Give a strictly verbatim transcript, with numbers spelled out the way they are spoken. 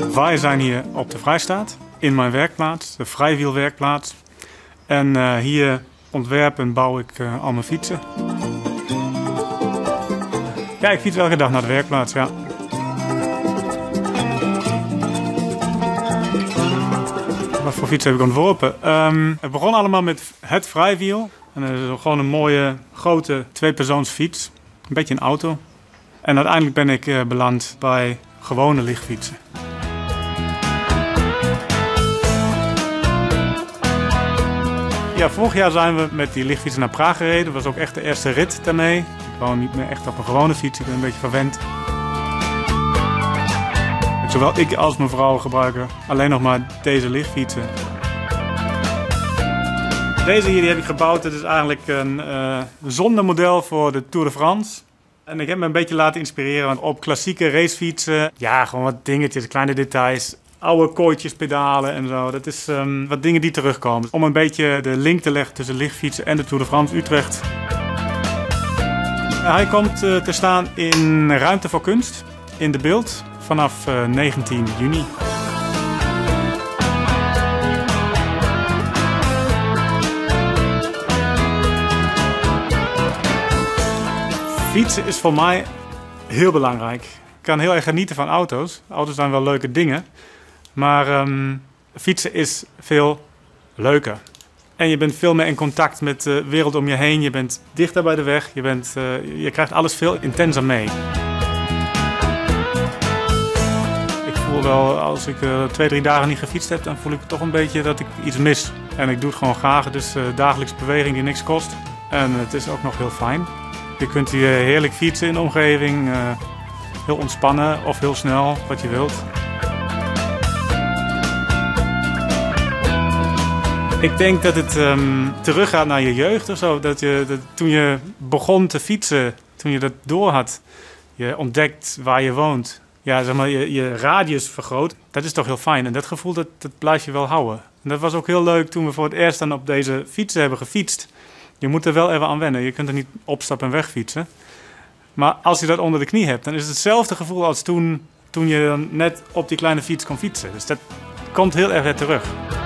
Wij zijn hier op de Vrijstaat, in mijn werkplaats, de Vrijwielwerkplaats. En uh, hier ontwerp en bouw ik uh, al mijn fietsen. Ja, ik fiets elke dag naar de werkplaats, ja. Wat voor fiets heb ik ontworpen? Um, het begon allemaal met het Vrijwiel. En dat is gewoon een mooie, grote tweepersoonsfiets. Een beetje een auto. En uiteindelijk ben ik uh, beland bij gewone lichtfietsen. Ja, vorig jaar zijn we met die lichtfietsen naar Praag gereden. Dat was ook echt de eerste rit daarmee. Ik woon niet meer echt op een gewone fiets, ik ben een beetje verwend. Zowel ik als mijn vrouw gebruiken alleen nog maar deze lichtfietsen. Deze hier die heb ik gebouwd. Het is eigenlijk een uh, zondermodel voor de Tour de France. En ik heb me een beetje laten inspireren want op klassieke racefietsen. Ja, gewoon wat dingetjes, kleine details. Oude kooitjespedalen en zo. Dat is um, wat dingen die terugkomen. Om een beetje de link te leggen tussen lichtfietsen en de Tour de France Utrecht. Hij komt uh, te staan in Ruimte voor Kunst, in de Beeld, vanaf uh, negentien juni. Fietsen is voor mij heel belangrijk. Ik kan heel erg genieten van auto's. Auto's zijn wel leuke dingen. Maar um, fietsen is veel leuker. En je bent veel meer in contact met de wereld om je heen. Je bent dichter bij de weg. Je, bent, uh, je krijgt alles veel intenser mee. Ik voel wel, als ik uh, twee, drie dagen niet gefietst heb, dan voel ik toch een beetje dat ik iets mis. En ik doe het gewoon graag. Dus uh, dagelijks beweging die niks kost. En het is ook nog heel fijn. Je kunt hier heerlijk fietsen in de omgeving. Uh, heel ontspannen of heel snel, wat je wilt. Ik denk dat het um, teruggaat naar je jeugd of zo. Dat je, dat, toen je begon te fietsen, toen je dat door had, je ontdekt waar je woont. Ja, zeg maar, je, je radius vergroot. Dat is toch heel fijn. En dat gevoel, dat, dat blijf je wel houden. En dat was ook heel leuk toen we voor het eerst dan op deze fietsen hebben gefietst. Je moet er wel even aan wennen. Je kunt er niet opstappen en wegfietsen. Maar als je dat onder de knie hebt, dan is het hetzelfde gevoel als toen, toen je dan net op die kleine fiets kon fietsen. Dus dat komt heel erg weer terug.